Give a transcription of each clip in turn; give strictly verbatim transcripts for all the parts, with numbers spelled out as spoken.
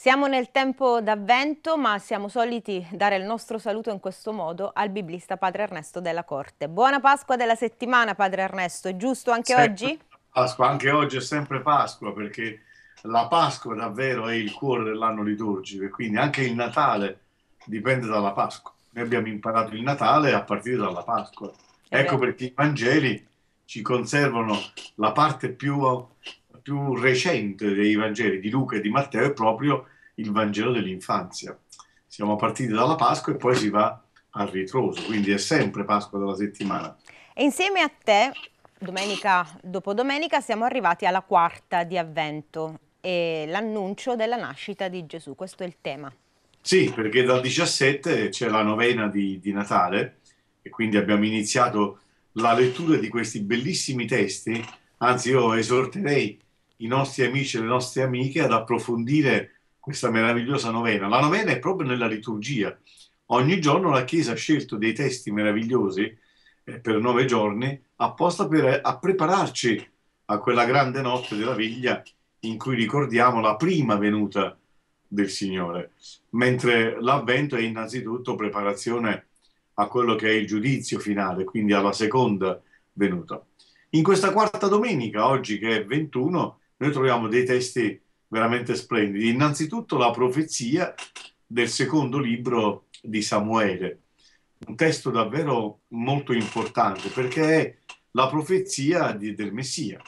Siamo nel tempo d'avvento, ma siamo soliti dare il nostro saluto in questo modo al biblista Padre Ernesto Della Corte. Buona Pasqua della settimana, Padre Ernesto, è giusto anche Sempre oggi? Pasqua, anche oggi è sempre Pasqua perché la Pasqua davvero è il cuore dell'anno liturgico e quindi anche il Natale dipende dalla Pasqua. Noi abbiamo imparato il Natale a partire dalla Pasqua. È Ecco vero. perché i Vangeli ci conservano la parte più, più recente dei Vangeli di Luca e di Matteo è proprio il Vangelo dell'infanzia. Siamo partiti dalla Pasqua e poi si va al ritroso, quindi è sempre Pasqua della settimana. E insieme a te, domenica dopo domenica, siamo arrivati alla quarta di Avvento e l'annuncio della nascita di Gesù. Questo è il tema. Sì, perché dal diciassette c'è la novena di, di Natale e quindi abbiamo iniziato la lettura di questi bellissimi testi. Anzi, io esorterei i nostri amici e le nostre amiche ad approfondire questa meravigliosa novena. La novena è proprio nella liturgia. Ogni giorno la Chiesa ha scelto dei testi meravigliosi eh, per nove giorni, apposta per a prepararci a quella grande notte della veglia in cui ricordiamo la prima venuta del Signore, mentre l'Avvento è innanzitutto preparazione a quello che è il giudizio finale, quindi alla seconda venuta. In questa quarta domenica, oggi che è ventuno, noi troviamo dei testi veramente splendidi. Innanzitutto la profezia del secondo libro di Samuele, un testo davvero molto importante perché è la profezia di- del Messia.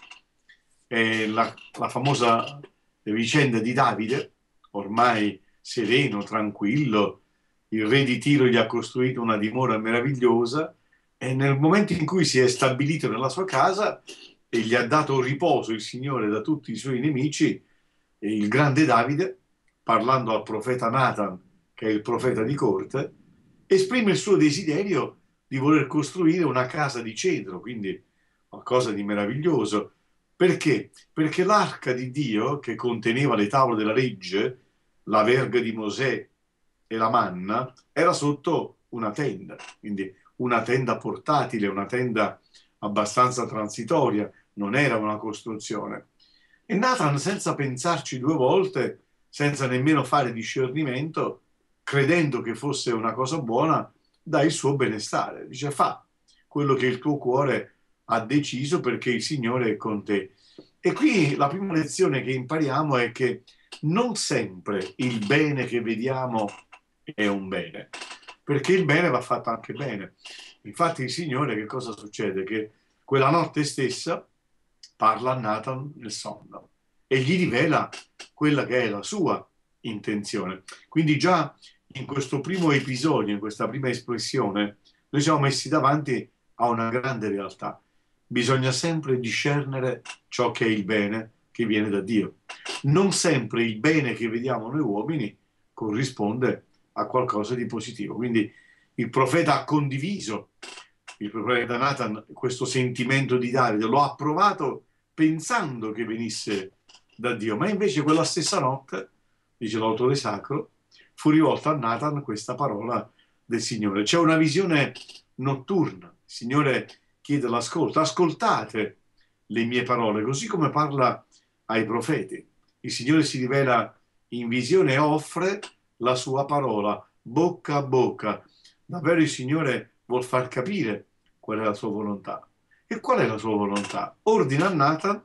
È la, la famosa vicenda di Davide, ormai sereno, tranquillo, il re di Tiro gli ha costruito una dimora meravigliosa e nel momento in cui si è stabilito nella sua casa e gli ha dato riposo il Signore da tutti i suoi nemici, il grande Davide, parlando al profeta Nathan, che è il profeta di corte, esprime il suo desiderio di voler costruire una casa di cedro, quindi qualcosa di meraviglioso. Perché? Perché l'arca di Dio, che conteneva le tavole della legge, la verga di Mosè e la manna, era sotto una tenda, quindi una tenda portatile, una tenda abbastanza transitoria, non era una costruzione. E Nathan, senza pensarci due volte, senza nemmeno fare discernimento, credendo che fosse una cosa buona, dà il suo benestare. Dice, fa quello che il tuo cuore ha deciso perché il Signore è con te. E qui la prima lezione che impariamo è che non sempre il bene che vediamo è un bene, perché il bene va fatto anche bene. Infatti il Signore che cosa succede? Che quella notte stessa parla a Nathan nel sonno e gli rivela quella che è la sua intenzione. Quindi già in questo primo episodio, in questa prima espressione, noi siamo messi davanti a una grande realtà. Bisogna sempre discernere ciò che è il bene che viene da Dio. Non sempre il bene che vediamo noi uomini corrisponde a qualcosa di positivo. Quindi il profeta ha condiviso, il profeta Nathan, questo sentimento di Davide, lo ha provato pensando che venisse da Dio, ma invece quella stessa notte, dice l'autore sacro, fu rivolta a Nathan questa parola del Signore. C'è una visione notturna, il Signore chiede l'ascolto, ascoltate le mie parole, così come parla ai profeti. Il Signore si rivela in visione e offre la sua parola, bocca a bocca. Davvero il Signore vuol far capire qual è la sua volontà. E qual è la sua volontà? Ordina a Nathan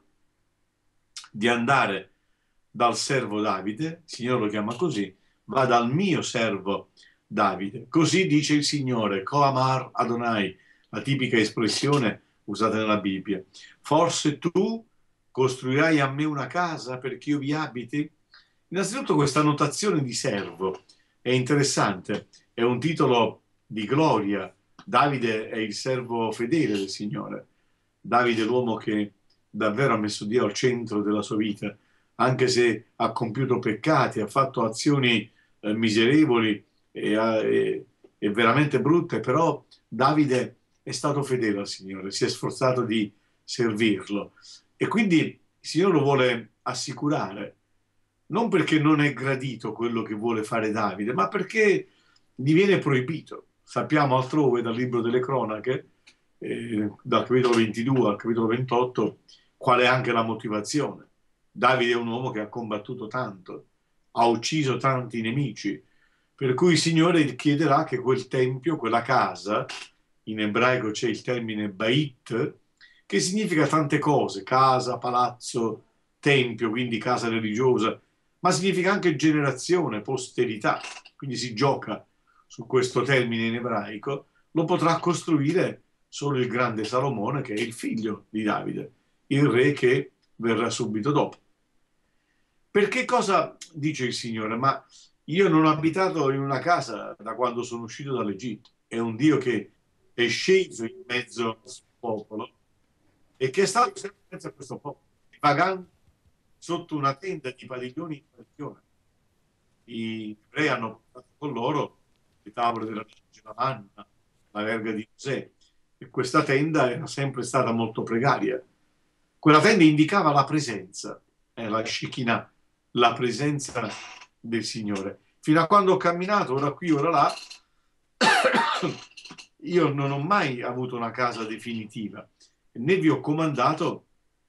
di andare dal servo Davide, il Signore lo chiama così, va dal mio servo Davide. Così dice il Signore, Coamar Adonai, la tipica espressione usata nella Bibbia. Forse tu costruirai a me una casa perché io vi abiti? Innanzitutto questa notazione di servo è interessante, è un titolo di gloria. Davide è il servo fedele del Signore. Davide è l'uomo che davvero ha messo Dio al centro della sua vita, anche se ha compiuto peccati, ha fatto azioni eh, miserevoli e, e, e veramente brutte, però Davide è stato fedele al Signore, si è sforzato di servirlo e quindi il Signore lo vuole assicurare, non perché non è gradito quello che vuole fare Davide, ma perché gli viene proibito. Sappiamo altrove dal libro delle cronache, eh, dal capitolo ventidue al capitolo ventotto, qual è anche la motivazione. Davide è un uomo che ha combattuto tanto, ha ucciso tanti nemici, per cui il Signore chiederà che quel tempio, quella casa, in ebraico c'è il termine bait, che significa tante cose, casa, palazzo, tempio, quindi casa religiosa, ma significa anche generazione, posterità, quindi si gioca su questo termine in ebraico, lo potrà costruire solo il grande Salomone, che è il figlio di Davide, il re che verrà subito dopo. Perché cosa dice il Signore? Ma io non ho abitato in una casa da quando sono uscito dall'Egitto. È un Dio che è sceso in mezzo al suo popolo e che è stato sempre in mezzo a questo popolo, vagando sotto una tenda di padiglioni in padiglione. I ebrei hanno portato con loro le tavole della legge, la manna, la verga di Mosè, e questa tenda era sempre stata molto precaria. Quella tenda indicava la presenza, eh, la Shekinah, la presenza del Signore. Fino a quando ho camminato, ora qui, ora là, io non ho mai avuto una casa definitiva, né vi ho comandato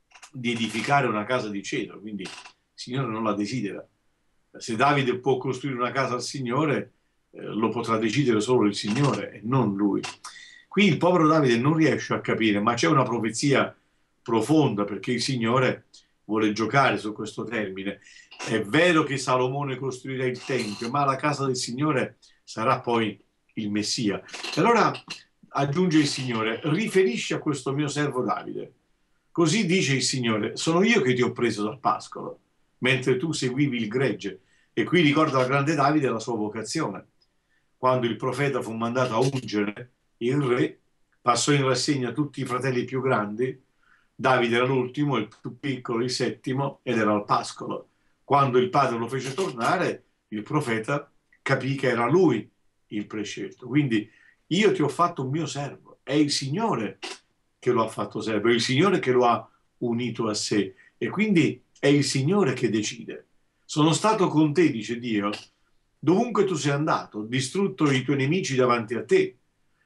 di edificare una casa di cedro, quindi il Signore non la desidera. Se Davide può costruire una casa al Signore, eh, lo potrà decidere solo il Signore e non lui. Qui il povero Davide non riesce a capire, ma c'è una profezia profonda, perché il Signore vuole giocare su questo termine. È vero che Salomone costruirà il Tempio, ma la casa del Signore sarà poi il Messia. E allora aggiunge il Signore: riferisci a questo mio servo Davide. Così dice il Signore: sono io che ti ho preso dal pascolo, mentre tu seguivi il gregge. E qui ricorda il grande Davide e la sua vocazione. Quando il profeta fu mandato a ungere il re, passò in rassegna tutti i fratelli più grandi. Davide era l'ultimo, il più piccolo, il settimo, ed era al pascolo. Quando il padre lo fece tornare, il profeta capì che era lui il prescelto. Quindi io ti ho fatto un mio servo, è il Signore che lo ha fatto servo, è il Signore che lo ha unito a sé, e quindi è il Signore che decide. Sono stato con te, dice Dio, dovunque tu sei andato, ho distrutto i tuoi nemici davanti a te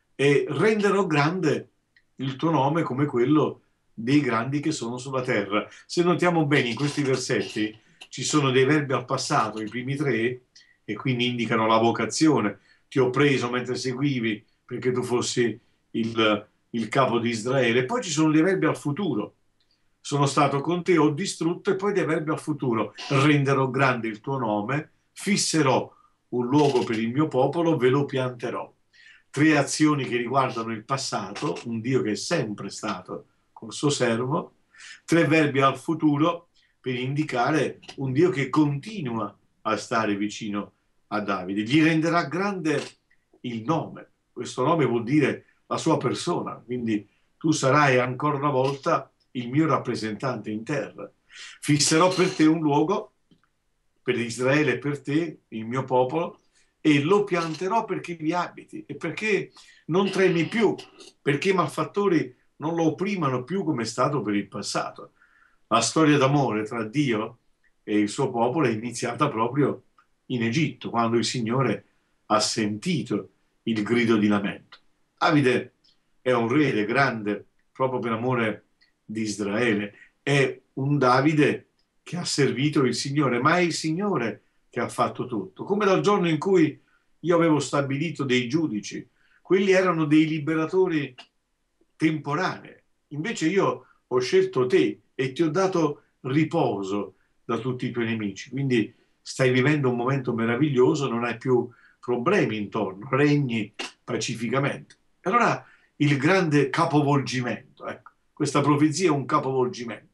e renderò grande il tuo nome come quello dei grandi che sono sulla terra. Se notiamo bene in questi versetti ci sono dei verbi al passato, i primi tre, e quindi indicano la vocazione. Ti ho preso mentre seguivi perché tu fossi il, il capo di Israele. Poi ci sono dei verbi al futuro. Sono stato con te, ho distrutto, e poi dei verbi al futuro. Renderò grande il tuo nome, fisserò un luogo per il mio popolo, ve lo pianterò. Tre azioni che riguardano il passato, un Dio che è sempre stato col suo servo, tre verbi al futuro per indicare un Dio che continua a stare vicino a Davide. Gli renderà grande il nome. Questo nome vuol dire la sua persona, quindi tu sarai ancora una volta il mio rappresentante in terra. Fisserò per te un luogo, per Israele e per te, il mio popolo, e lo pianterò perché vi abiti e perché non tremi più, perché i malfattori non lo opprimano più come è stato per il passato. La storia d'amore tra Dio e il suo popolo è iniziata proprio in Egitto, quando il Signore ha sentito il grido di lamento. Davide è un re, è grande proprio per amore di Israele, è un Davide che ha servito il Signore, ma è il Signore che ha fatto tutto. Come dal giorno in cui io avevo stabilito dei giudici, quelli erano dei liberatori temporanei. Invece io ho scelto te e ti ho dato riposo da tutti i tuoi nemici. Quindi stai vivendo un momento meraviglioso, non hai più problemi intorno, regni pacificamente. E allora il grande capovolgimento, ecco, questa profezia è un capovolgimento.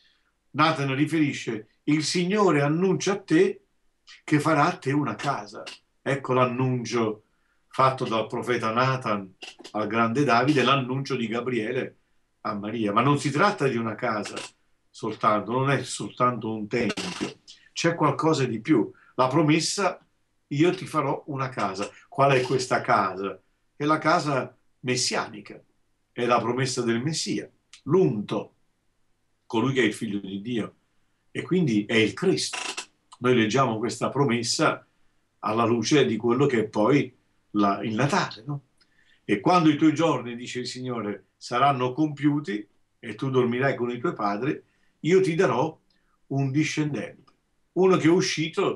Nathan riferisce: il Signore annuncia a te che farà a te una casa. Ecco l'annuncio fatto dal profeta Nathan al grande Davide, l'annuncio di Gabriele a Maria. Ma non si tratta di una casa soltanto, non è soltanto un tempio, c'è qualcosa di più. La promessa: io ti farò una casa. Qual è questa casa? È la casa messianica, è la promessa del Messia, l'unto, colui che è il figlio di Dio, e quindi è il Cristo. Noi leggiamo questa promessa alla luce di quello che è poi la, il Natale, no? E quando i tuoi giorni, dice il Signore, saranno compiuti e tu dormirai con i tuoi padri, io ti darò un discendente, uno che è uscito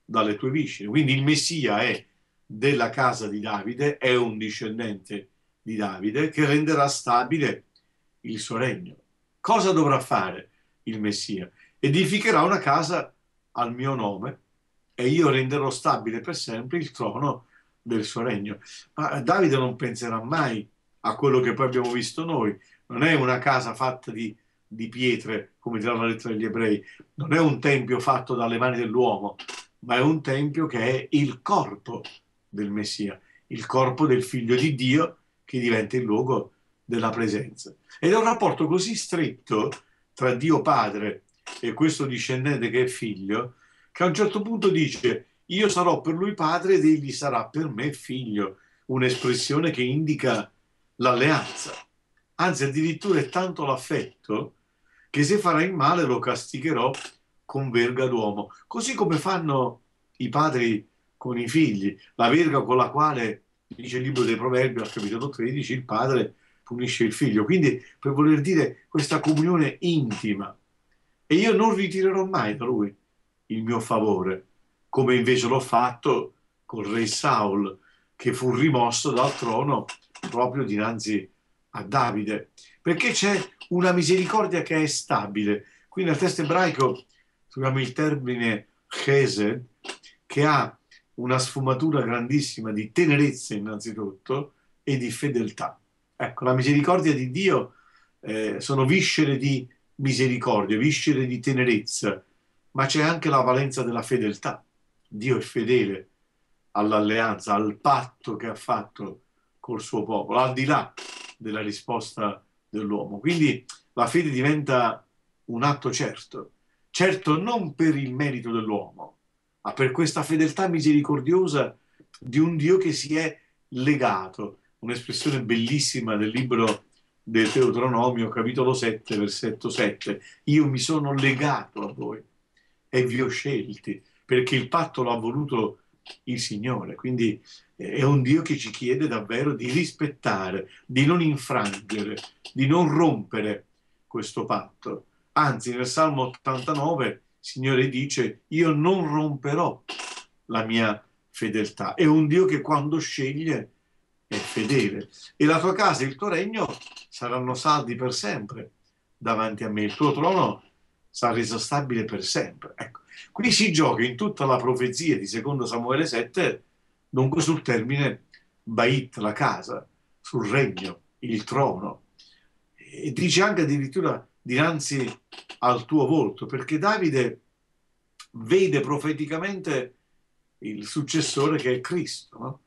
dalle tue viscere. Quindi il Messia è della casa di Davide, è un discendente di Davide che renderà stabile il suo regno. Cosa dovrà fare il Messia? Edificherà una casa al mio nome e io renderò stabile per sempre il trono del suo regno. Ma Davide non penserà mai a quello che poi abbiamo visto noi. Non è una casa fatta di, di pietre, come dirà la lettera degli Ebrei, non è un tempio fatto dalle mani dell'uomo, ma è un tempio che è il corpo del Messia, il corpo del Figlio di Dio che diventa il luogo della presenza. Ed è un rapporto così stretto tra Dio Padre e questo discendente che è figlio, che a un certo punto dice: io sarò per lui padre ed egli sarà per me figlio, un'espressione che indica l'alleanza. Anzi, addirittura è tanto l'affetto che se farà il male lo castigherò con verga d'uomo, così come fanno i padri con i figli, la verga con la quale, dice il libro dei Proverbi al capitolo tredici, il padre punisce il figlio. Quindi, per voler dire, questa comunione intima. E io non ritirerò mai da lui il mio favore, come invece l'ho fatto col re Saul, che fu rimosso dal trono proprio dinanzi a Davide, perché c'è una misericordia che è stabile. Qui nel testo ebraico troviamo il termine chesed, che ha una sfumatura grandissima di tenerezza innanzitutto e di fedeltà. Ecco, la misericordia di Dio eh, sono viscere di misericordia, viscere di tenerezza, ma c'è anche la valenza della fedeltà. Dio è fedele all'alleanza, al patto che ha fatto col suo popolo, al di là della risposta dell'uomo. Quindi la fede diventa un atto certo, certo non per il merito dell'uomo, ma per questa fedeltà misericordiosa di un Dio che si è legato. Un'espressione bellissima del libro del Deuteronomio, capitolo sette, versetto sette. Io mi sono legato a voi e vi ho scelti, perché il patto l'ha voluto il Signore. Quindi è un Dio che ci chiede davvero di rispettare, di non infrangere, di non rompere questo patto. Anzi, nel Salmo ottantanove, il Signore dice: io non romperò la mia fedeltà. È un Dio che quando sceglie è fedele. E la tua casa e il tuo regno saranno saldi per sempre davanti a me. Il tuo trono sarà reso stabile per sempre. Ecco, qui si gioca in tutta la profezia di secondo Samuele sette, dunque sul termine Bait, la casa, sul regno, il trono. E dice anche addirittura dinanzi al tuo volto, perché Davide vede profeticamente il successore che è Cristo, no?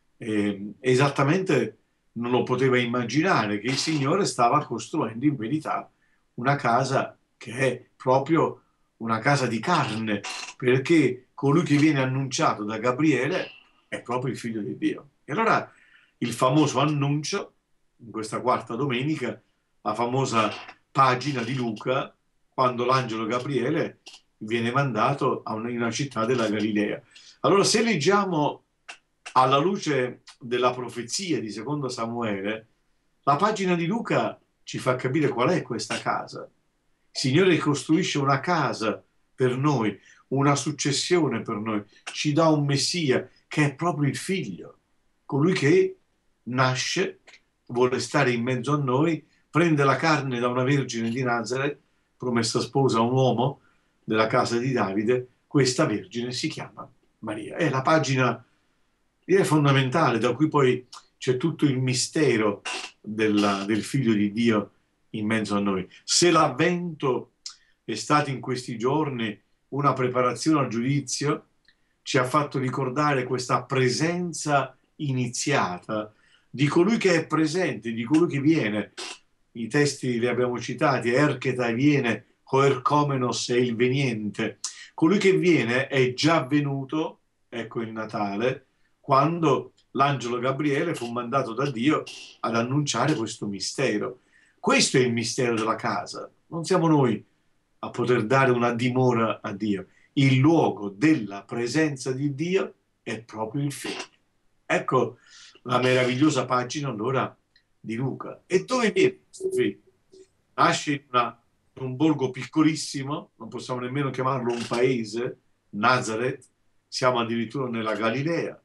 E esattamente non lo poteva immaginare che il Signore stava costruendo in verità una casa che è proprio una casa di carne, perché colui che viene annunciato da Gabriele è proprio il Figlio di Dio. E allora il famoso annuncio, in questa quarta domenica, la famosa pagina di Luca, quando l'angelo Gabriele viene mandato a una, in una città della Galilea. Allora, se leggiamo alla luce della profezia di secondo Samuele, la pagina di Luca ci fa capire qual è questa casa. Il Signore costruisce una casa per noi, una successione per noi, ci dà un Messia che è proprio il Figlio, colui che nasce, vuole stare in mezzo a noi, prende la carne da una vergine di Nazareth, promessa sposa a un uomo della casa di Davide. Questa vergine si chiama Maria. È la pagina, direi, fondamentale, da cui poi c'è tutto il mistero della, del Figlio di Dio in mezzo a noi. Se l'avvento è stato in questi giorni una preparazione al giudizio, ci ha fatto ricordare questa presenza iniziata di colui che è presente, di colui che viene. I testi li abbiamo citati: ercheta viene, coercomenos è il veniente. Colui che viene è già venuto, ecco il Natale, quando l'angelo Gabriele fu mandato da Dio ad annunciare questo mistero. Questo è il mistero della casa. Non siamo noi a poter dare una dimora a Dio. Il luogo della presenza di Dio è proprio il Figlio. Ecco la meravigliosa pagina allora di Luca. E dove viene questo Figlio? Nasce in, una, in un borgo piccolissimo, non possiamo nemmeno chiamarlo un paese, Nazareth, siamo addirittura nella Galilea.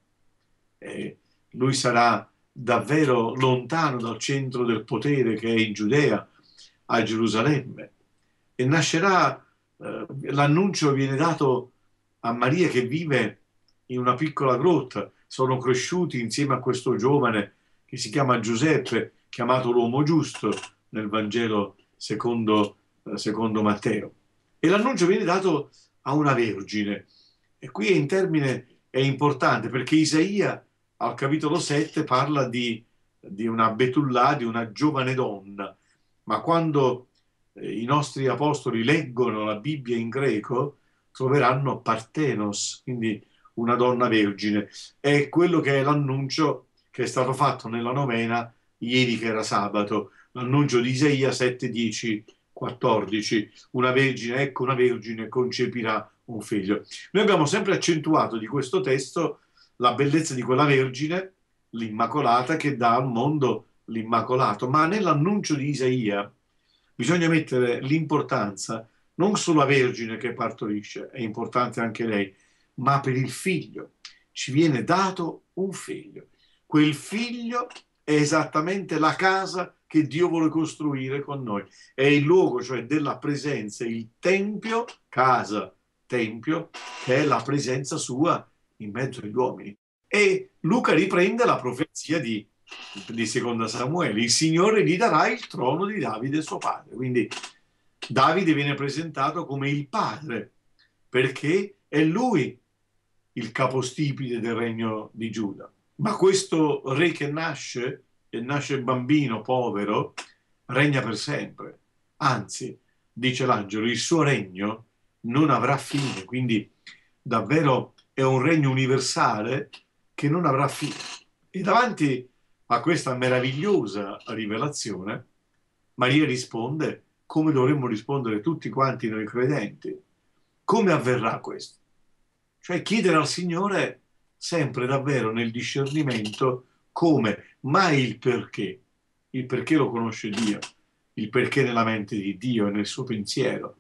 Eh, lui sarà davvero lontano dal centro del potere che è in Giudea, a Gerusalemme, e nascerà, eh, l'annuncio viene dato a Maria che vive in una piccola grotta. Sono cresciuti insieme a questo giovane che si chiama Giuseppe, chiamato l'uomo giusto nel Vangelo secondo, eh, secondo Matteo. E l'annuncio viene dato a una vergine. E qui in termine è importante perché Isaia al capitolo sette parla di, di una Betullà, di una giovane donna, ma quando eh, i nostri apostoli leggono la Bibbia in greco troveranno Partenos, quindi una donna vergine. È quello che è l'annuncio che è stato fatto nella novena ieri che era sabato, l'annuncio di Isaia sette, dieci, quattordici, una vergine, ecco una vergine concepirà un figlio. Noi abbiamo sempre accentuato di questo testo la bellezza di quella vergine, l'Immacolata, che dà al mondo l'Immacolato, ma nell'annuncio di Isaia bisogna mettere l'importanza non sulla vergine che partorisce, è importante anche lei, ma per il figlio. Ci viene dato un figlio. Quel figlio è esattamente la casa che Dio vuole costruire con noi. È il luogo, cioè, della presenza, il tempio, casa, tempio, che è la presenza sua in mezzo agli uomini. E Luca riprende la profezia di, di seconda Samuele. Il Signore gli darà il trono di Davide suo padre. Quindi Davide viene presentato come il padre, perché è lui il capostipite del regno di Giuda. Ma questo re che nasce, e nasce bambino, povero, regna per sempre. Anzi, dice l'angelo, il suo regno non avrà fine. Quindi davvero è un regno universale che non avrà fine. E davanti a questa meravigliosa rivelazione, Maria risponde come dovremmo rispondere tutti quanti noi credenti. Come avverrà questo? Cioè chiedere al Signore sempre davvero nel discernimento come, mai il perché. Il perché lo conosce Dio, il perché nella mente di Dio e nel suo pensiero.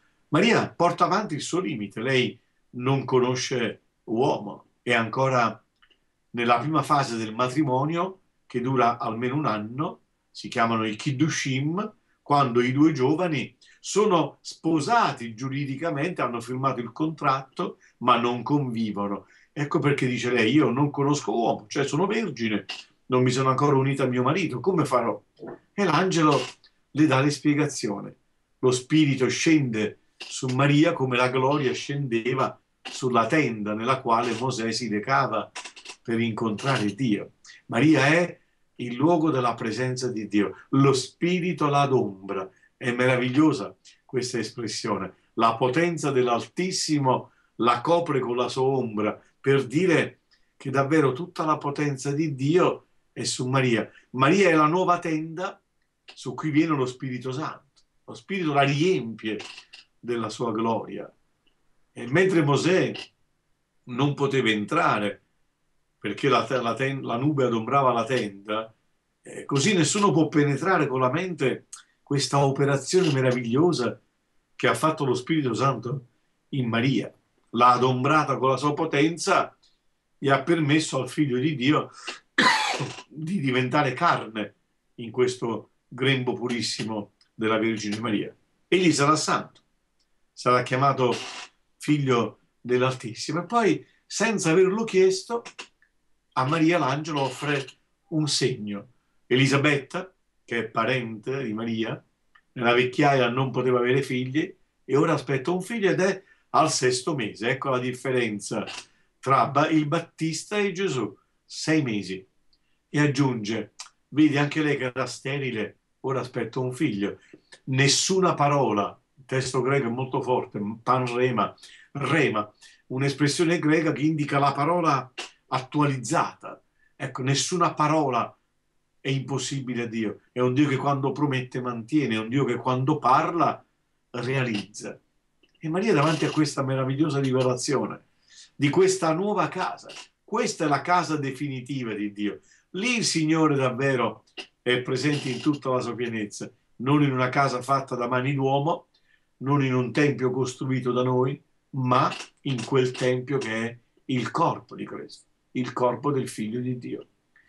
Maria porta avanti il suo limite, lei non conosce uomo, è ancora nella prima fase del matrimonio che dura almeno un anno, si chiamano i Kiddushim, quando i due giovani sono sposati giuridicamente, hanno firmato il contratto, ma non convivono. Ecco perché dice lei, io non conosco uomo, cioè sono vergine, non mi sono ancora unita a mio marito, come farò? E l'angelo le dà le spiegazioni. Lo spirito scende su Maria come la gloria scendeva sulla tenda nella quale Mosè si recava per incontrare Dio. Maria è il luogo della presenza di Dio, lo spirito l'adombra. È meravigliosa questa espressione. La potenza dell'Altissimo la copre con la sua ombra, per dire che davvero tutta la potenza di Dio è su Maria. Maria è la nuova tenda su cui viene lo Spirito Santo. Lo Spirito la riempie della sua gloria. E mentre Mosè non poteva entrare perché la, la, la nube adombrava la tenda, eh, così nessuno può penetrare con la mente questa operazione meravigliosa che ha fatto lo Spirito Santo in Maria. L'ha adombrata con la sua potenza e ha permesso al Figlio di Dio di diventare carne in questo grembo purissimo della Vergine Maria. Egli sarà santo, sarà chiamato figlio dell'Altissimo. E poi, senza averlo chiesto, a Maria l'angelo offre un segno. Elisabetta, che è parente di Maria, nella vecchiaia non poteva avere figli e ora aspetta un figlio ed è al sesto mese. Ecco la differenza tra il Battista e Gesù, sei mesi. E aggiunge, vedi anche lei che era sterile, ora aspetta un figlio. Nessuna parola, il testo greco è molto forte, panrema, rema, un'espressione greca che indica la parola attualizzata. Ecco, nessuna parola è impossibile a Dio. È un Dio che quando promette mantiene, è un Dio che quando parla realizza. E Maria davanti a questa meravigliosa rivelazione di questa nuova casa, questa è la casa definitiva di Dio. Lì il Signore davvero è presente in tutta la sua pienezza, non in una casa fatta da mani d'uomo, non in un tempio costruito da noi, ma in quel tempio che è il corpo di Cristo, il corpo del Figlio di Dio.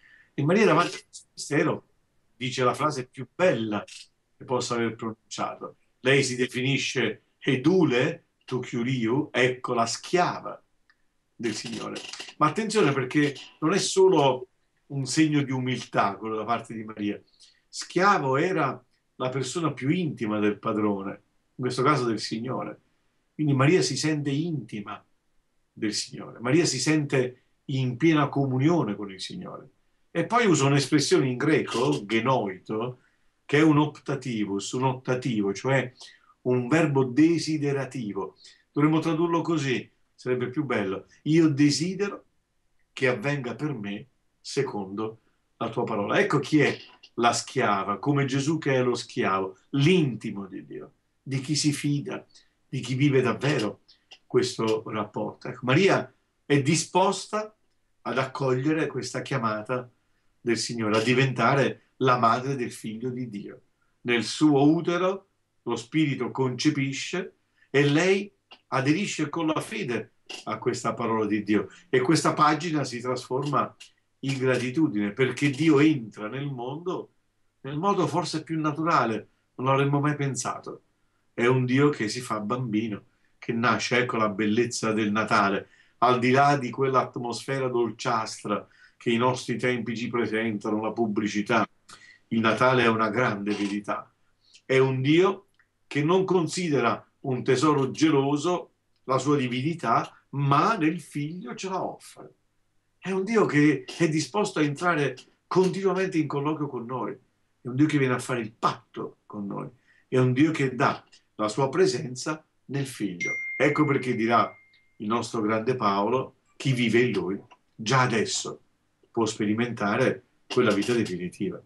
E Maria davanti a questo mistero dice la frase più bella che possa aver pronunciato. Lei si definisce edule tu Kyriou, ecco la schiava del Signore. Ma attenzione, perché non è solo un segno di umiltà quello da parte di Maria. Schiavo era la persona più intima del padrone, in questo caso del Signore. Quindi Maria si sente intima del Signore. Maria si sente in piena comunione con il Signore. E poi usa un'espressione in greco, genoito, che è un optativus, un ottativo, cioè un verbo desiderativo. Dovremmo tradurlo così, sarebbe più bello. Io desidero che avvenga per me secondo la tua parola. Ecco chi è la schiava, come Gesù che è lo schiavo, l'intimo di Dio, di chi si fida, di chi vive davvero questo rapporto. Ecco, Maria è disposta ad accogliere questa chiamata del Signore, a diventare la madre del Figlio di Dio. Nel suo utero lo Spirito concepisce e lei aderisce con la fede a questa parola di Dio. E questa pagina si trasforma in gratitudine, perché Dio entra nel mondo nel modo forse più naturale, non l'avremmo mai pensato. È un Dio che si fa bambino, che nasce, ecco la bellezza del Natale, al di là di quell'atmosfera dolciastra che i nostri tempi ci presentano, la pubblicità. Il Natale è una grande verità. È un Dio che non considera un tesoro geloso la sua divinità, ma nel figlio ce la offre. È un Dio che è disposto a entrare continuamente in colloquio con noi. È un Dio che viene a fare il patto con noi. È un Dio che dà la sua presenza nel figlio. Ecco perché dirà il nostro grande Paolo, chi vive in lui già adesso può sperimentare quella vita definitiva.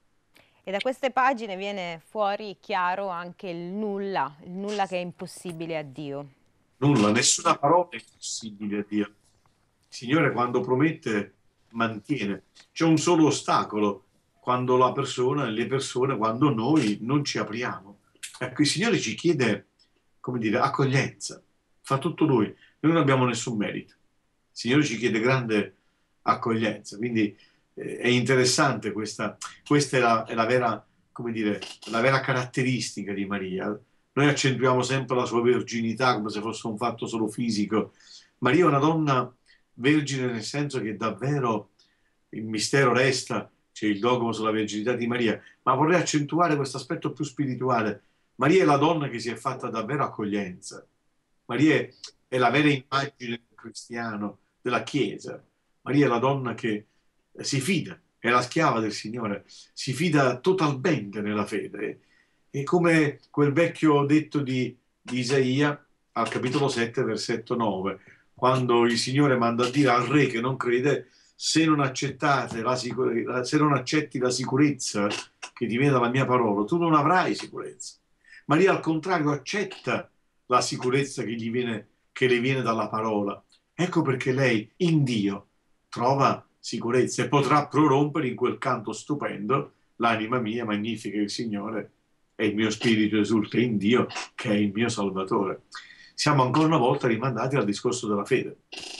E da queste pagine viene fuori chiaro anche il nulla, il nulla che è impossibile a Dio. Nulla, nessuna parola è impossibile a Dio. Il Signore quando promette mantiene. C'è un solo ostacolo, quando la persona, le persone, quando noi non ci apriamo. Ecco, il Signore ci chiede, come dire, accoglienza. Fa tutto Lui. Noi non abbiamo nessun merito. Il Signore ci chiede grande accoglienza. Quindi eh, è interessante questa, questa è la, è la vera, come dire, la vera caratteristica di Maria. Noi accentuiamo sempre la sua verginità come se fosse un fatto solo fisico. Maria è una donna vergine nel senso che davvero il mistero resta, c'è il dogma sulla verginità di Maria, ma vorrei accentuare questo aspetto più spirituale. Maria è la donna che si è fatta davvero accoglienza. Maria è la vera immagine del cristiano, della Chiesa. Maria è la donna che si fida, è la schiava del Signore, si fida totalmente nella fede. È come quel vecchio detto di, di Isaia al capitolo sette, versetto nove, quando il Signore manda a dire al re che non crede, se non accettate la sicurezza, se non accetti la sicurezza che ti viene dalla mia parola, tu non avrai sicurezza. Maria al contrario accetta la sicurezza che, gli viene, che le viene dalla parola. Ecco perché lei in Dio trova sicurezza e potrà prorompere in quel canto stupendo: l'anima mia magnifica il Signore e il mio spirito esulta in Dio che è il mio Salvatore. Siamo ancora una volta rimandati al discorso della fede.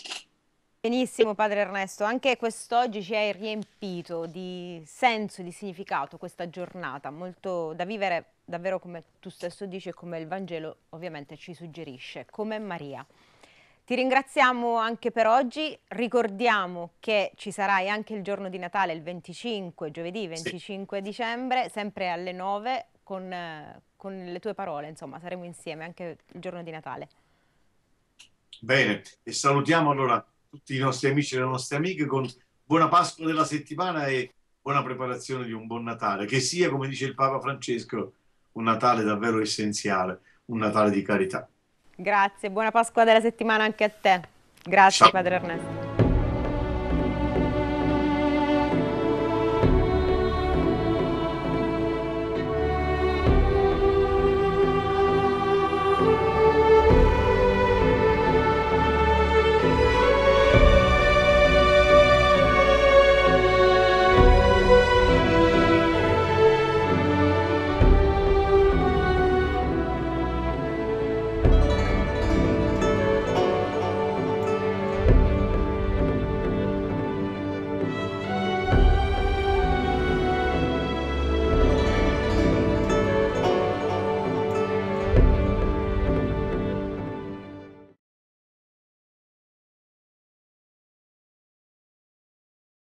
Benissimo, padre Ernesto, anche quest'oggi ci hai riempito di senso e di significato questa giornata, molto da vivere davvero come tu stesso dici e come il Vangelo ovviamente ci suggerisce, come Maria. Ti ringraziamo anche per oggi, ricordiamo che ci sarai anche il giorno di Natale, il venticinque, giovedì venticinque sì. dicembre, sempre alle nove, con, eh, con le tue parole, insomma, saremo insieme anche il giorno di Natale. Bene, e salutiamo allora tutti i nostri amici e le nostre amiche con buona Pasqua della settimana e buona preparazione di un buon Natale, che sia, come dice il Papa Francesco, un Natale davvero essenziale, un Natale di carità. Grazie, buona Pasqua della settimana anche a te. Grazie, Ciao. padre Ernesto.